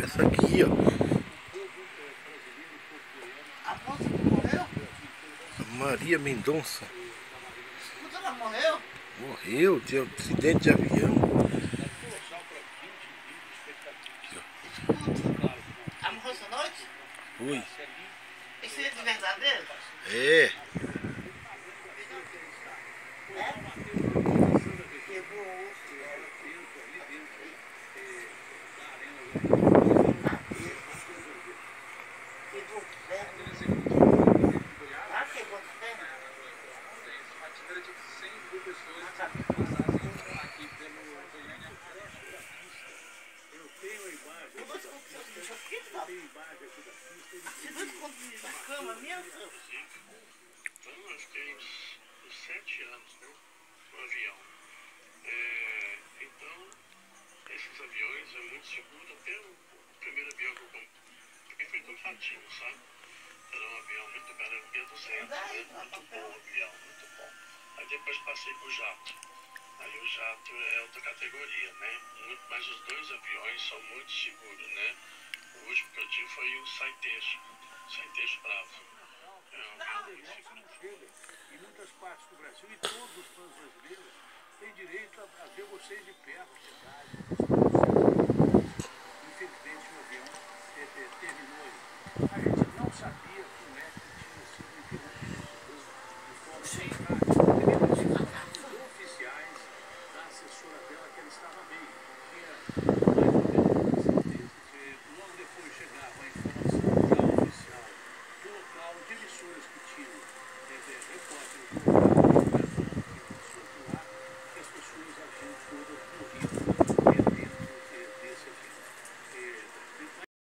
Essa aqui, ó. A moça que morreu? Maria Mendonça. Quando ela morreu? Morreu de acidente de avião. Ela morreu essa noite? Ui. Isso é de verdadeiro? É. Quebrou o osso dela. Quebrou o perna. Ah, quebrou a perna? A atividade de 100 mil pessoas passassem aqui pelo eu tenho a imagem. Por dois contos de pista. Por que não? Tem imagem aqui da pista. Se dois contos da cama minha. Então, eu fiquei uns 7 anos, né, no avião. Então, esses aviões é muito seguro. Até o primeiro avião que eu comprei foi do Ratinho, sabe? Era um avião muito bom, era o B200, né? Muito bom o avião, muito bom. Aí depois passei pro jato. Aí o jato é outra categoria, né? Mas os dois aviões são muito seguros, né? O último que eu tive foi o Saitejo Bravo. Em muitas partes do Brasil e todos os fãs brasileiros têm direito a ver vocês de perto chegarem.